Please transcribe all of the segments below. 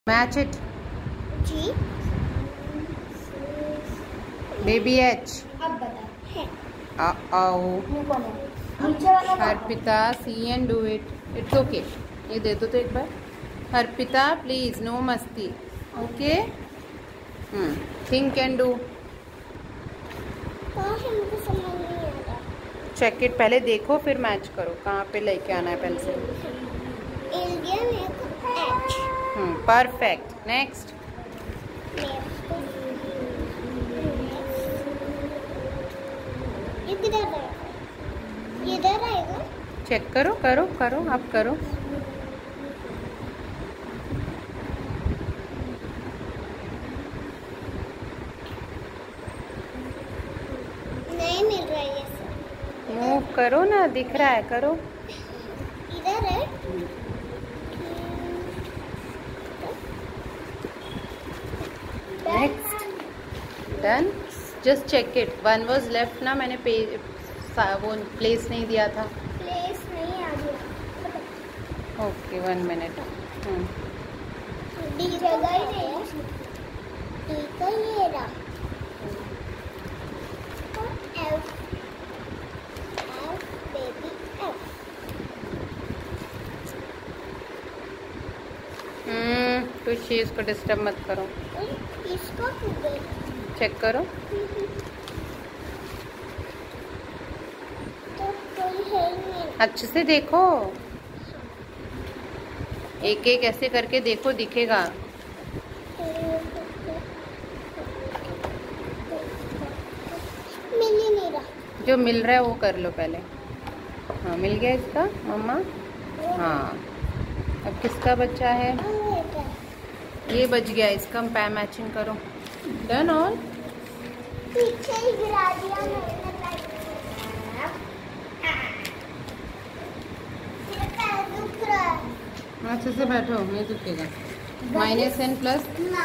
Match it. G. Baby H. अब बता है। Arpita, see and do it. It's okay. ये दे दो तो एक बार. अर्पिता, please, no मस्ती. Okay? Think and do. मुझे समझ नहीं आ रहा। Check it. पहले देखो फिर मैच करो. कहाँ पे लेके आना है पेंसिल? इंडिया में H. Perfect. Next. ये किधर आएगा? ये इधर आएगा? चेक करो करो करो आप करो. नहीं मिल रहा है ये सब. मूव करो ना, दिख रहा है, करो. इधर है. Next. Done. Just check it. One was left ना, मैंने वो प्लेस नहीं दिया था. प्लेस नहीं आ गया. Okay 1 minute. डी जगह ही नहीं है. डी का ये रहा. F. F baby F. कुछ इसको डिस्टर्ब मत करो. इसको किधर? चेक करो. तो कोई है नहीं. अच्छे से देखो. एक एक ऐसे करके देखो, दिखेगा. मिल ही नहीं रहा. जो मिल रहा है वो कर लो पहले. हाँ मिल गया इसका मम्मा. हाँ अब किसका बच्चा है? ये बच गया. इसका मैचिंग करो. Done all. पीछे ही गिरा दिया मैंने. दुख रहा है. अच्छे से बैठो, नहीं दुखेगा. Minus N plus.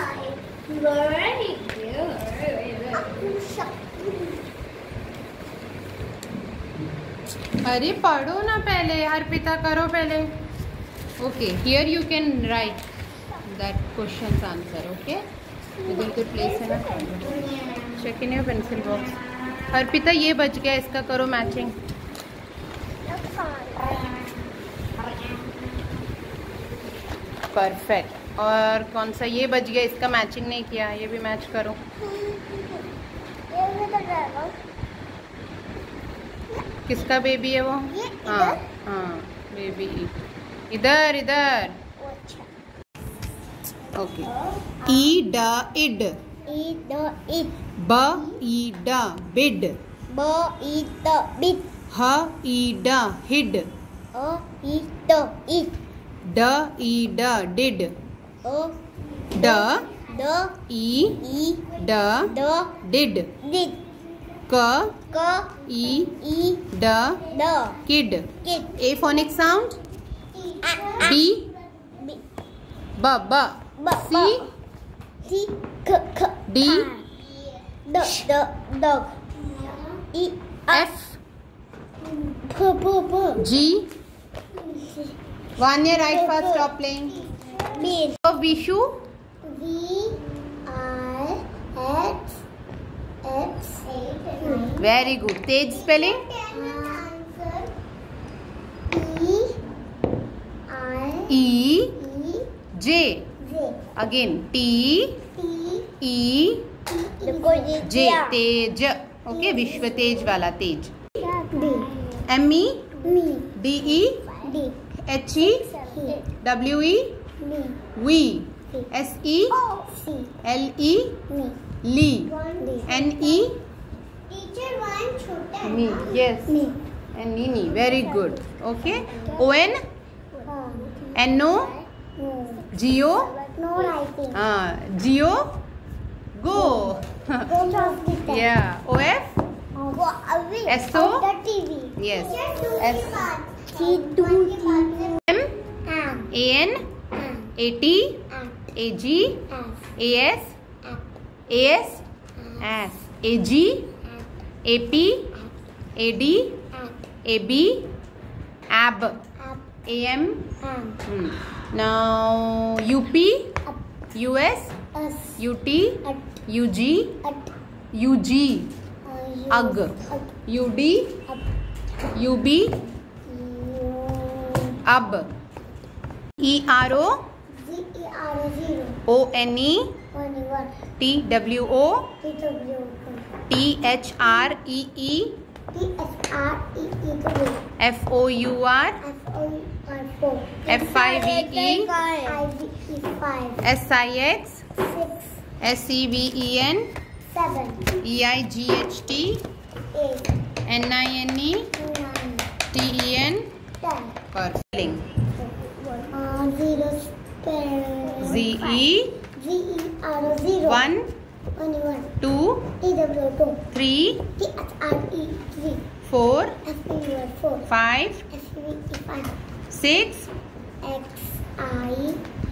अरे पढ़ो ना पहले. अर्पिता करो पहले. Okay here you can write that question answer. Okay इधर के प्लेस है ना. Check in your pencil box. Arpita ये बच गया, इसका करो मैचिंग. परफेक्ट. और कौन सा ये बच गया, इसका मैचिंग नहीं किया, ये भी मैच करो. किसका बेबी है वो? हाँ हाँ बेबी. इधर इधर. ओके. ई ड इड. ई द इड. ब ई ड बिड. ब ई द बिड. ह ई ड हिड. अ ई द इड. ड ई ड डिड. अ ड द ई ई ड द डिड. डिड. क क ई ई ड द kid. Kid. A phonic sound. D ब ब. सी सी क ख. डी द द dog. E एफ प प प. जी. Vanya right fast, stop playing. B. Vishu. V I X X. Very good. Tej spelling. E I E E J. J. Again T T E देखो ये J. तेज. Okay, विश्व तेज वाला तेज. D. M E Me. D E D. H E W E Me. We. S E C. L E Me. Lee. D. N E Teacher one छोटा है. Me. Yes. Me. And Nini. Very good. Okay. O N N O G O. No writing. Geo. Go. Go off the tab. Yeah. O F. Go away. S O? On the TV. Yes. S He do M A N A T A G A S A S S A G A P A D A B AB AM. Now UP US, S. UT, At. UG, At. UG, UG, At. UD, Up. UB, U. UB, ERO, ZERO. 0. ONE, 21. TWO, TW. THREE, TSREE. FOUR, FOR. FIVE, IVE. 5. SIX, 6. SEVEN, 7. EIGHT, 8. NINE, 9. TEN. 10. Perfect. 0. ZE, ZERO. 0. 1, 21. 2, TW. 2. 3, THRE. 3. 4, FEUR. 4. 5, SVE. 5. 6, XI.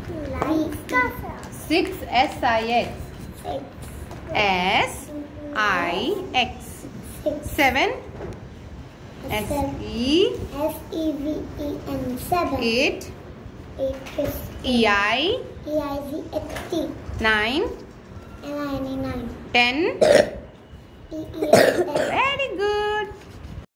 6 SIX, 6. SIX, 7 SEVEN, 7. 8 8. EI, EIGHT. 9 9. 10. TEN. Very good.